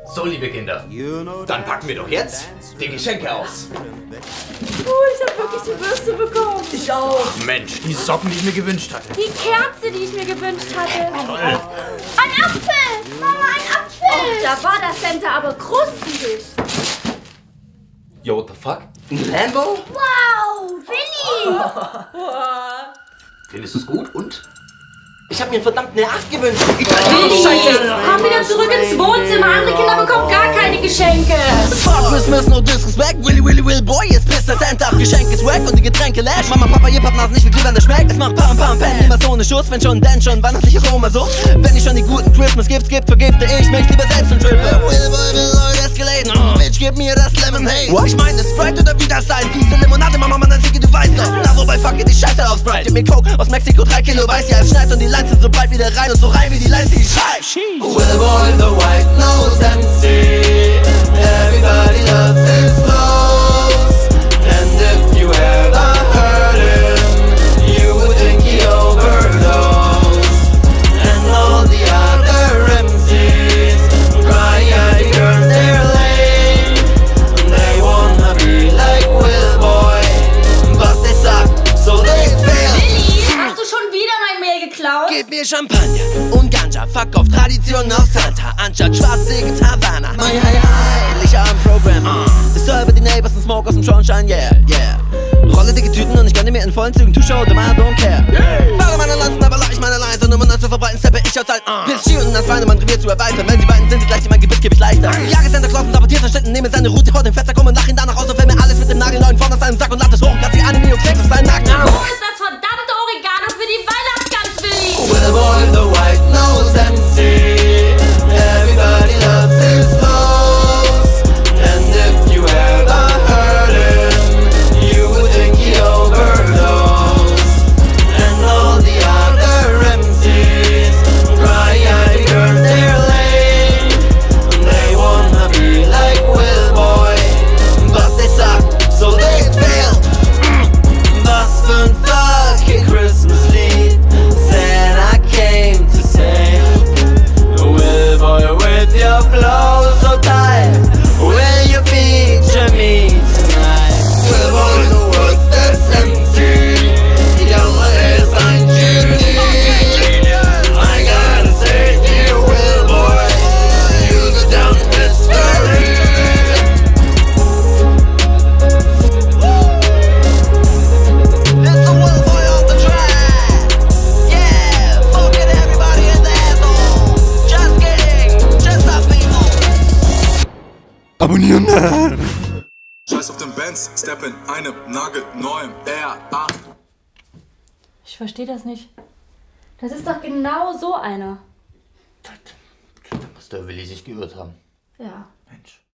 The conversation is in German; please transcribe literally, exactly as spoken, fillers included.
So, liebe Kinder, dann packen wir doch jetzt die Geschenke aus. Oh, ich habe wirklich die Bürste bekommen. Ich auch. Mensch, die Socken, die ich mir gewünscht hatte. Die Kerze, die ich mir gewünscht hatte. Toll. Ein Apfel! Mama, ein Apfel! Oh, da war das Center aber krustig. Yo, what the fuck? Ein Lambo? Wow, Willi! Findest du es gut und? Ich hab mir verdammt eine acht gewünscht. Willi, komm wieder zurück ins Wohnzimmer. Andere Kinder bekommen gar keine Geschenke. Fuck Christmas, no disrespect. Willy, Willy, Will Boy, jetzt pisst der Santa. Geschenk ist wack und die Getränke lash. Mama, Papa, ihr Pappnasen nicht, wie Glühwein der schmeckt. Es macht Pam, Pam, Pen, niemals ohne Schuss. Wenn schon, denn schon, weihnachtliche Roma so. Wenn ich schon die guten Christmas Gifts gibt, vergifte ich mich lieber selbst und trippe. Will Boy will heute escalaten. Oh, Bitch, gib mir das Lemonade. Oh, ich meine Sprite oder wie das heißt. Diese Limonade, Mama, Mann, Zicke, du weißt doch. Na, wobei, fuck it, ich scheiße auf Sprite. Gib mir Coke aus Mexiko, drei Kilo weiß ja, es schneit und die Lines sind so breit wie der Rhein und so rein wie die Lines, die ich schreib. Will Boy in the white nose M C. Everybody loves his clothes. And if you ever heard him, you would think he overdosed. And all the other M Cs cry because they're lame. They wanna be like Will Boy, but they suck, so they fail. Willi, hast du schon wieder mein Mehl geklaut? Gib mir Champagner und Ganja, fuck auf Tradition auf Santa, anstatt schwarzsäge Havana. Mein heiliger Programm, uh. Disturbe die Neighbors und Smoke aus dem Schornstein, yeah, yeah. Rolle dicke Tüten und ich gönne mir in vollen Zügen Two-Show, the man don't care. Baue meine Lanzen, aber lach ich meine Lines und um neu zu verbreiten, steppe ich aus Zeit. Uh. Piss Ski und das Feinde, mein Revier zu erweitern. Wenn sie beiden sind, sie gleich in mein Gebiss, geb ich leichter. Jage Santa Claus und sabotiert verstanden, nehme seine Route, haut den Fetzer, komm und lach ihn danach aus und fäll mir alles mit dem Nagelneuen vorne aus seinem Sack und lad es hoch und grad wie eine Neoklex auf seinen Nacken. Wo ist das verdammte Oregano für die Weihnachtsgans, Willi? Will Boy in the white nose M C. Everybody loves his clothes. And if you ever heard him, you would think he overdosed. And all the other M Cs cry because they're lame. They wanna be like Will Boy, but they suck, so they fail. Was für ein fucking Christmas Lied said I came to say. Will Boy with your flow so tight, will you feature me tonight? Will Boy the world's best M C, Junge ist ein Genie. I gotta say dear Will Boy, you go down in history. It's the Will Boy on the track. Yeah, fucking everybody in the asshole. Just kidding, just a people. Abonnieren. Scheiß auf den Benz, step in einem nagelneuen R acht. Ich verstehe das nicht. Das ist doch genau so einer. Da muss der Willi sich geirrt haben. Ja. Mensch.